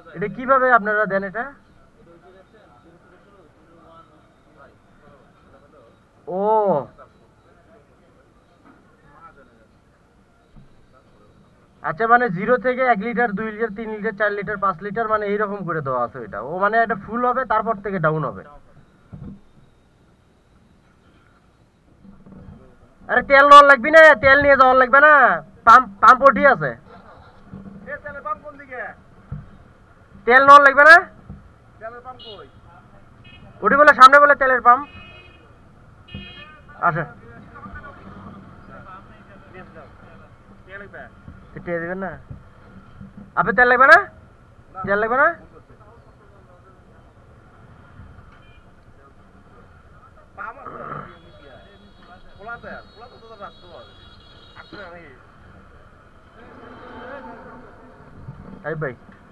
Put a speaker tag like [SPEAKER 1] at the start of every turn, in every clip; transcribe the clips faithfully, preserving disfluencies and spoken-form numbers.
[SPEAKER 1] এটা কিভাবে আপনারা দেন এটা? ও আচ্ছা, মানে জিরো থেকে এক লিটার, দুই লিটার, তিন লিটার, চার লিটার, পাঁচ লিটার মানে এইরকম করে দেওয়া আছে এটা। ও মানে এটা ফুল হবে তারপর থেকে ডাউন হবে। আরে তেল নেওয়ার লাগবে না, তেল নিয়ে যাওয়ার লাগবে না। পাম্প পাম্প ওঠি আছে। তেল নেওয়ার লাগবে না। ওটি বলে সামনে বলে তেলের পাম্প। আচ্ছা টিয়ে দেবেন না আপনি? তেল লাগবে না, তেল লাগবে না। এই ভাই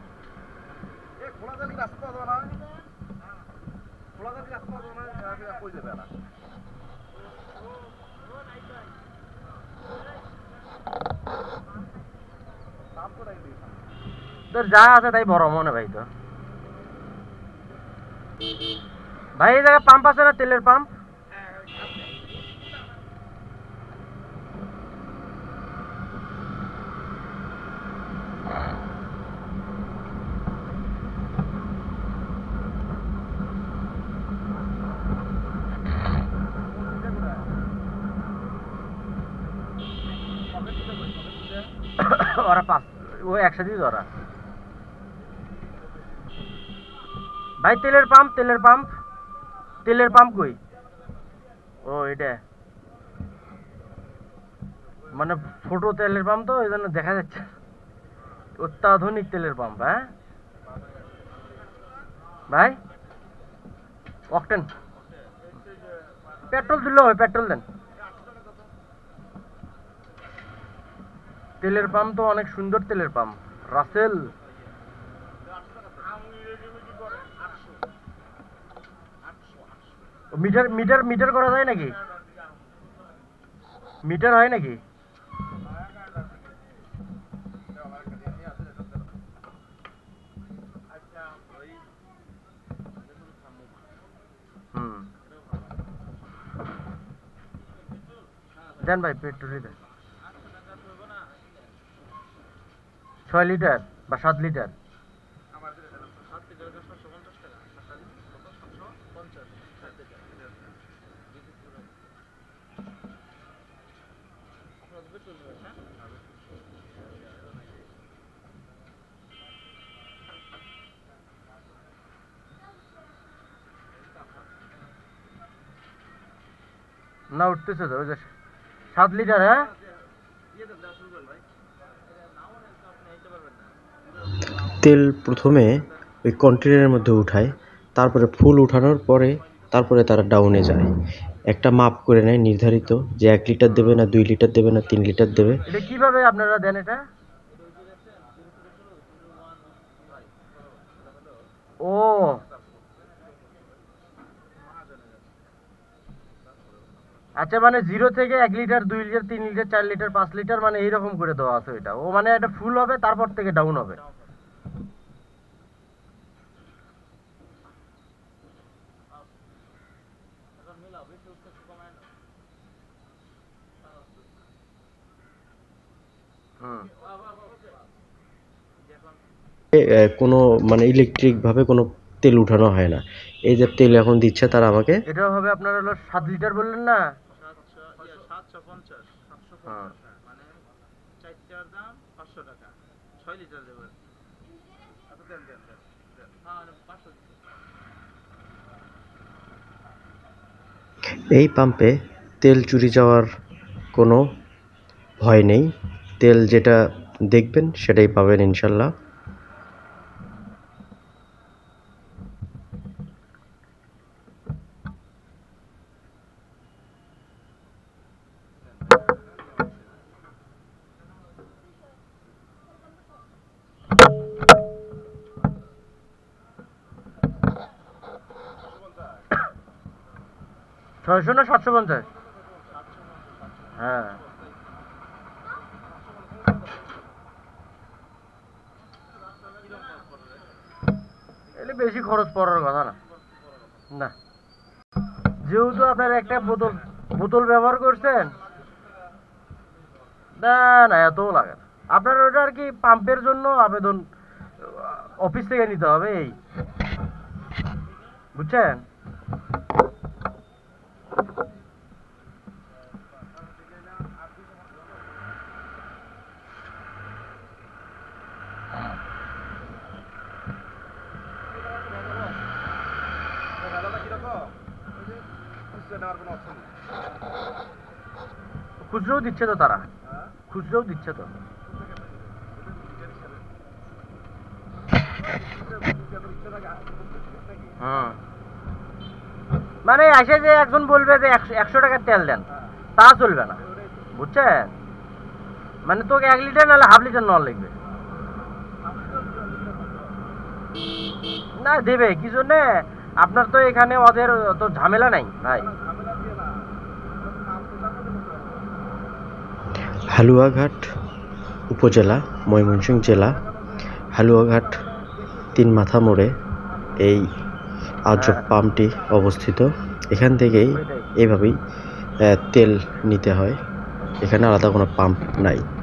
[SPEAKER 1] তোর যা আছে তাই বড় মনে ভাই। তো ভাই এই জায়গায় পাম্প আছে না, তেলের পাম্প? ওরা পাঁচ, ও একসাথেই ধরা। ভাই তেলের পাম্প, তেলের পাম্প, তেলের পাম্প কই? ও এটা মানে ছোট তেলের পাম্প, তো এই জন্য দেখা যাচ্ছে। অত্যাধুনিক তেলের পাম্প। হ্যাঁ ভাই অকটেন পেট্রোল দিলে হয়, পেট্রোল দেন। তেলের পাম্প তো অনেক সুন্দর তেলের pump, Rasel. Meter meter meter করা যায় নাকি? মিটার হয় নাকি? হুম দেন ভাই, পেট্রোলই দেন। ছয় লিটার বা সাত লিটার। না উঠতেছে তো, ওই যে সাত লিটার। হ্যাঁ
[SPEAKER 2] তেল প্রথমে ওই কন্টেনারের মধ্যে উঠায়, তারপরে ফুল উঠানোর পরে তারপরে তারা ডাউনে যায়। একটা মাপ করে নেয় নির্ধারিত, যে এক লিটার দেবে না, দুই লিটার দেবে না, তিন লিটার দেবে।
[SPEAKER 1] এটা কিভাবে আপনারা দেন এটা? ও আচ্ছা, মানে জিরো থেকে এক লিটার, দুই লিটার, তিন লিটার, চার লিটার, পাঁচ লিটার মানে এইরকম করে দেওয়া আছে এটা। ও মানে এটা ফুল হবে তারপর থেকে ডাউন হবে। হুম
[SPEAKER 2] এ, আহ, কোনো মানে ইলেকট্রিক ভাবে কোনো তেল উঠানো হয় না। এই যে তেল এখন দিচ্ছে তারা আমাকে।
[SPEAKER 1] এটা হবে আপনার হলো সাত লিটার বললেন না? হ্যাঁ
[SPEAKER 2] এই পাম্পে তেল চুরি যাওয়ার কোনো ভয় নেই। তেল যেটা দেখবেন সেটাই পাবেন ইনশাল্লাহ।
[SPEAKER 1] ছয়শো না সাতশো পঞ্চাশ? হ্যাঁ তাহলে বেশি খরচ পড়ার কথা না। না, যেহেতু আপনার একটা বোতল বোতল ব্যবহার করছেন, না না এতও লাগে না। আপনার ওটা আর কি পাম্পের জন্য আবেদন অফিস থেকে নিতে হবে, এই বুঝছেন? খুচরোও দিচ্ছে তো তারা, খুচরোও দিচ্ছে তো। হুম, মানে আসে যে একজন বলবে যে একশো একশো টাকার তেল দেন, তা চলবে না, বুঝছেন? মানে তোকে এক লিটার নাহলে হাফ লিটার নেওয়ার লাগবে। না দেবে কি জন্যে? আপনার তো এখানে ওদের তো ঝামেলা নাই ভাই।
[SPEAKER 2] হালুয়াঘাট উপজেলা, ময়মনসিংহ জেলা, হালুয়াঘাট তিন মাথা মোড়ে এই আজব পাম্পটি অবস্থিত। এখান থেকেই এভাবেই আহ, তেল নিতে হয়, এখানে আলাদা কোনো পাম্প নাই।